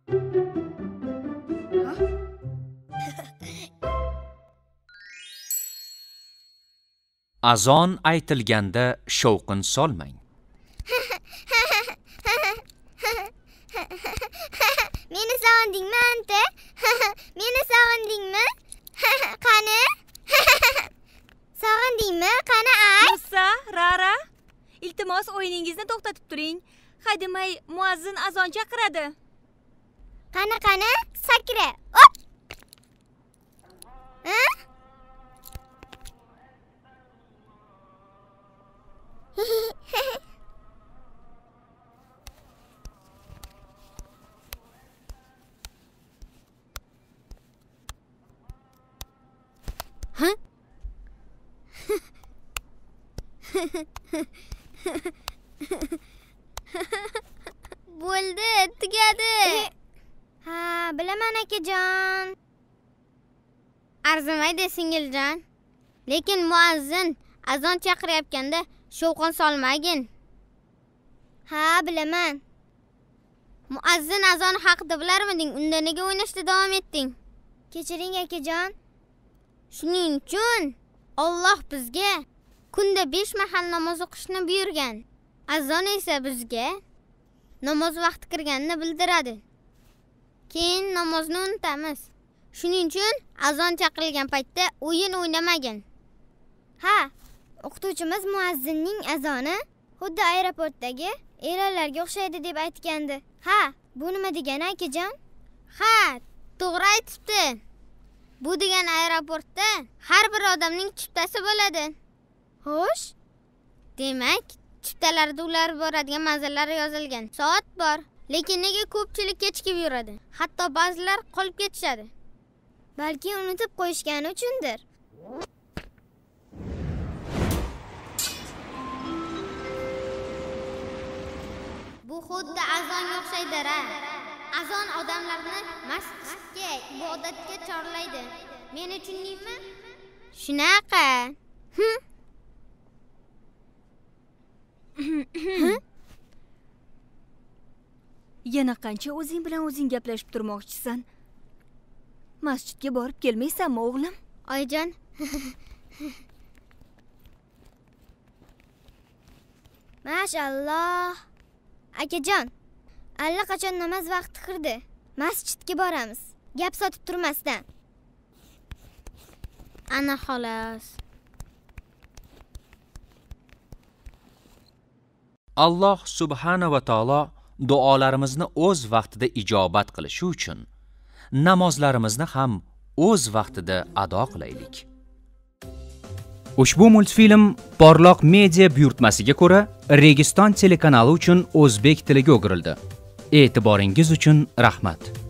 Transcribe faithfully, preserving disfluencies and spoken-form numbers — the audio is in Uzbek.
Azon aytilganda shovqin solmang. Meni sog'indingmi anta? Meni sog'indingmi? Qani? Sog'indingmi? Qani ay? Nussa, Rarra, iltimos o'yiningizni to'xtatib turing. Haydamay muazzin azon chaqiradi. Qani qani? Sakra. Hop. Ha? Ha? Bo'ldi, tugadi. Ha, bilaman akajon. Arzimaydi singiljon. Lekin muazzin azon chaqirayotganda shovqin solmagin. Ha, bilaman. Muazzin azon haqida bilarmiding? Unda nega o'ynashda davom etding? Kechiring akajon. Shuning uchun Alloh bizga kunda besh mahal namoz o'qishni buyurgan. Azon esa bizga namoz vaqti kirganini bildiradi. Keyin namozni unutamiz. Shuning uchun azon chaqirilgan paytda o'yin o'ynamagin. Ha, o'qituvchimiz muazzinning azoni xuddi aeroportdagi e'lonlarga o'xshaydi deb aytgandi. Ha, bu nima degani akajon? Ha, to'g'ri aytibdi. Bu degan aeroportda har bir odamning chiptasi bo'ladi. Xo'sh? Demak, chiptalarda ular boradigan manzillar yozilgan. Soat bor, lekin nega ko'pchilik kechikib yuradi? Hatto ba'zilar qolib ketishadi. Balki unutib qo'yishgani uchundir. Bu xuddi azonga o'xshaydi-ra. Azon odamlarni masjidga, ibodatga chorlaydi. Meni tushundingmi? Shunaqa. Yana qancha o'zing bilan o'zing gaplashib turmoqchisan? Masjidga borib kelmaysanmi, o'g'lim? Oyijon. Mashalloh. Akajon, allaqachon namoz vaqti kirdi. Masjidga boramiz. Gap sotib turmasdan. Ana xolos. Alloh subhanahu va taolo duolarimizni o'z vaqtida ijobat qilishi uchun namozlarimizni ham o'z vaqtida ado qilaylik. Ushbu multfilm Porloq media buyurtmasiga ko'ra Registon telekanali uchun o'zbek tiliga o'girildi. E'tiboringiz uchun rahmat.